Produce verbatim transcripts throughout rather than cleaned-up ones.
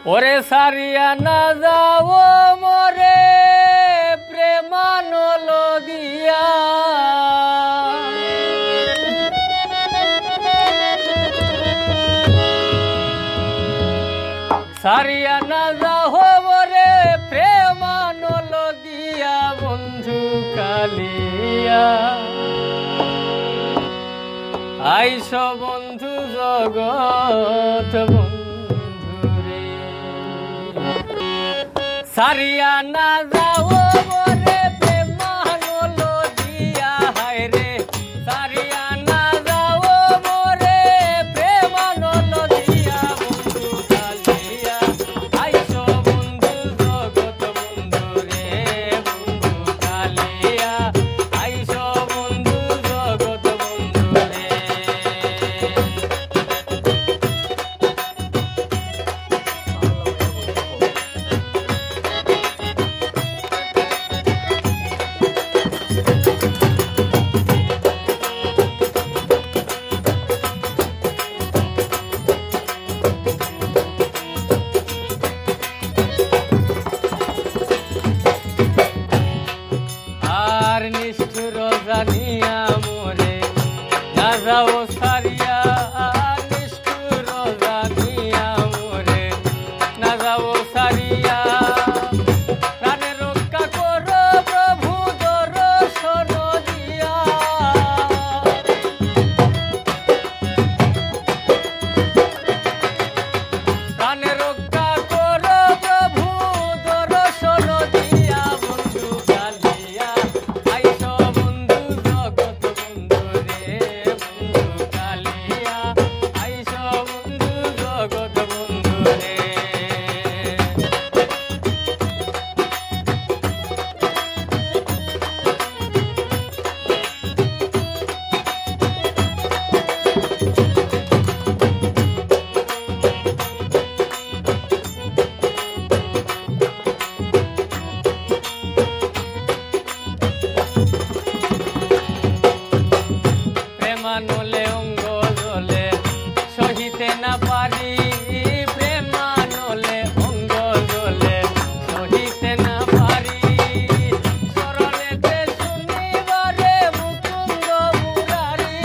ওরে সারিয়া না যাও মোরে প্রেমানল দিয়া, সারিয়া না যাও মোরে প্রেমানল দিয়া বন্ধু কালিয়া। আইস বন্ধু জগৎ বন্ধুরে, সারিয়া না যাও মোরে প্রেমানল দিয়া, হায় রে সারিয়া না যাও মোরে প্রেমানল দিয়া বন্ধু কালিয়া। আইস বন্ধু জগৎ বন্ধুরে বন্ধু কালিয়া, আইস বন্ধু জগৎ বন্ধুরে। আর নিষ্ঠুর জানিয়া মোরে না যাও সারিয়া, নিষ্ঠুর জানিয়া মোরে না যাও সারিয়া। প্রাণে রক্ষা করো প্রভু দর্শন দিয়া, প্রাণে রক্ষা করো প্রভু দর্শন দিয়া বন্ধু কালিয়া। আইস বন্ধু জগৎ বন্ধুরে বন্ধু কালিয়া, আইস বন্ধু জগৎ বন্ধুরে। প্রেমানলে অঙ্গ জলে সহিতে না পারি, প্রেমানলে অঙ্গ জলে সহিতে না পারি। স্মরণেতে শুনিবারে মুকুন্দ মুরারি,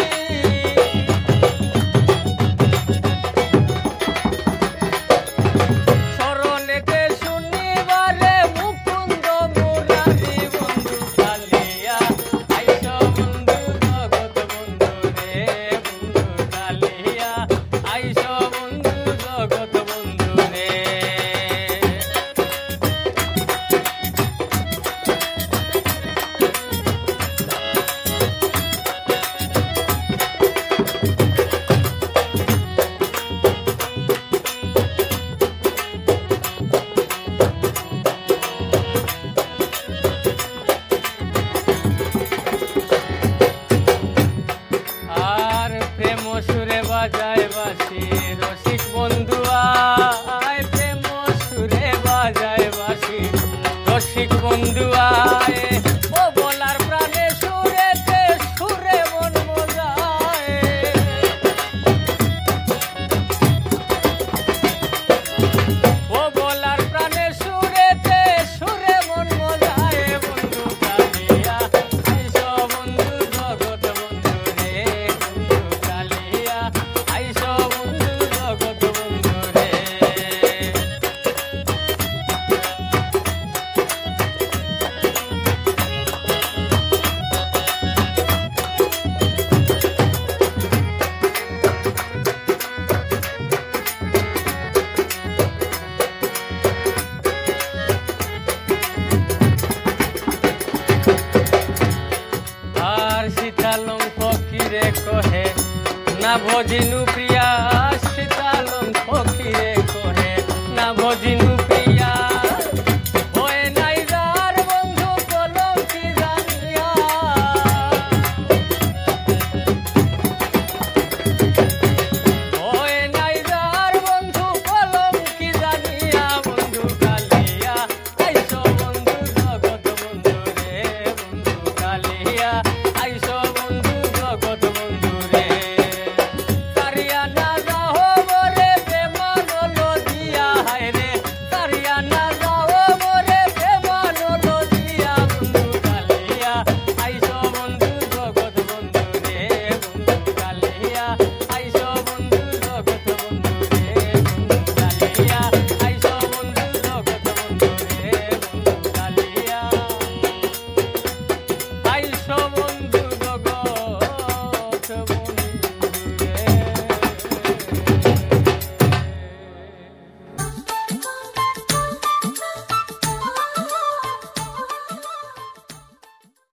স্মরণেতে শুনিবারে মুকুন্দ মুরারি বন্ধু কালিয়া। আইস বন্ধু জগৎ বন্ধুরে বন্ধু কালিয়া, আইস বন্ধু জগৎ বন্ধুরে। আর প্রেম সুরে বাজায় বাঁশি রসিক বন্ধু আয়, প্রেম সুরে বাজায় বাঁশি রসিক বন্ধু আয়। ও বলার প্রাণে সুরেতে সুরে মন মজায়, ও বলার প্রাণে সুরেতে সুরে মন মজায় বন্ধু কালিয়া। আইস বন্ধু জগৎ বন্ধুরে বন্ধু কালিয়া, আইস বন্ধু জগৎ বন্ধুরে। আর শীতালং পক্ষীরে কহে না ভজিনু প্রিয়